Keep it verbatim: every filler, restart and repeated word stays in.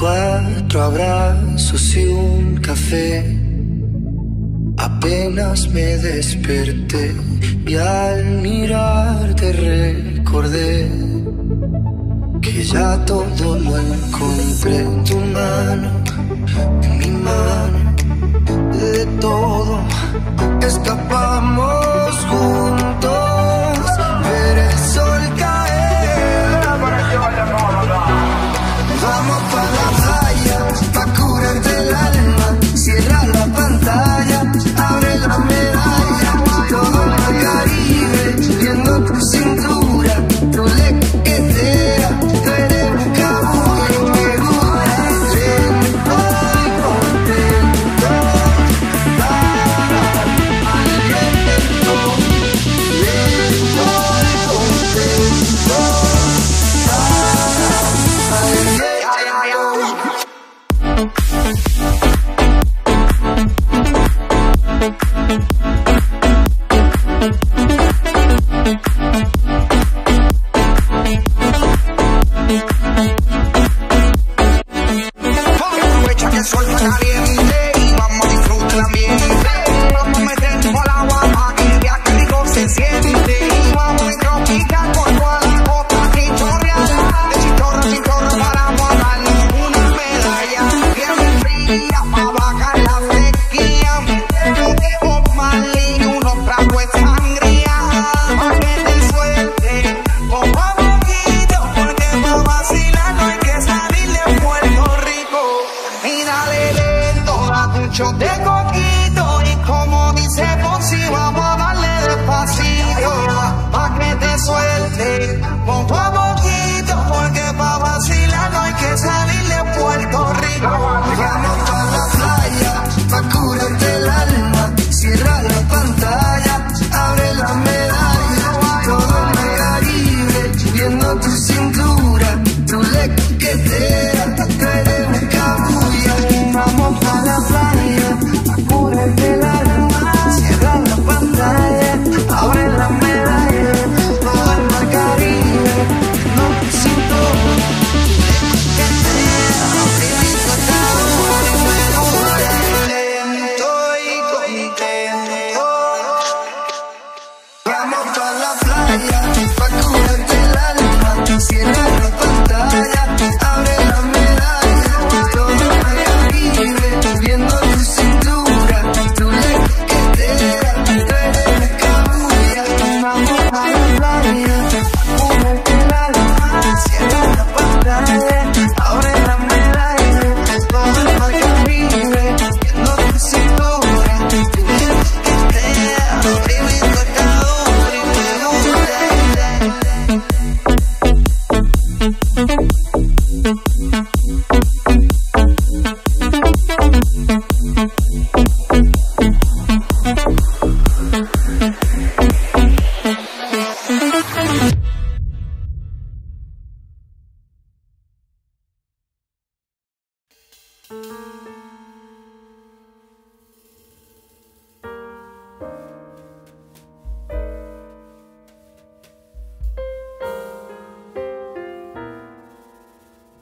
Cuatro abrazos y un café. Apenas me desperté y al mirarte recordé que ya todo lo encontré en tu mano, en mi mano. De todo escapamos juntos, ver el sol caer. Vamos pa' la playa, pa' curarte el alma. Cierra la pantalla, abre la medalla. Todo el Caribe, viendo tu cintura, tu lequetera. Tú eres un caballo, me gusta. Estoy contento, al viento. Estoy contento, al viento. Aprovecha que el sol está caliente y vamos a disfrutar el ambiente. Vamos a meternos al agua para que veas que rico se siente. Vamos a tropical por toda la costa chinchorreada. De chinchorro a chinchorro paramos a darnos una medalla. Bien fría para bajar la sequía. Metemos de Bob Marley y unos tragos de sangría. Pa' que te suelte poco a poquito, porque pa' vacilar no hay que salir de Puerto Rico. Y dale lento, date un shot de coquito. Y como dice Fonsi, vamos a darle despacito. Pa' que te suelte poco a poquito, porque pa' vacilar no hay que salir de Puerto Rico. Vamos pa' la playa, pa' curarte el alma. Cierra la pantalla, abre la medalla. Todo el Caribe, viendo tu cintura, tu lequetera. Tú eres un cabuya. Vamos pa' la playa, pa' curarte el alma. Cierra la pantalla, abre la medalla. Todo el Caribe, viendo tu cintura, tu lequetera. Bebito hasta ahora y me gusta. Estoy contento. Vamos pa' la playa, pa' curarte el alma. Cierra la pantalla, abre la medalla. Todo el Caribe, viendo tu cintura, tu lequetera. Tú eres cabuya. Vamos pa' la playa, pa' curarte el alma. Cierra la pantalla, abre la medalla. Todo el Caribe, viendo tu cintura, tu lequetera. Bebito hasta ahora y me gusta.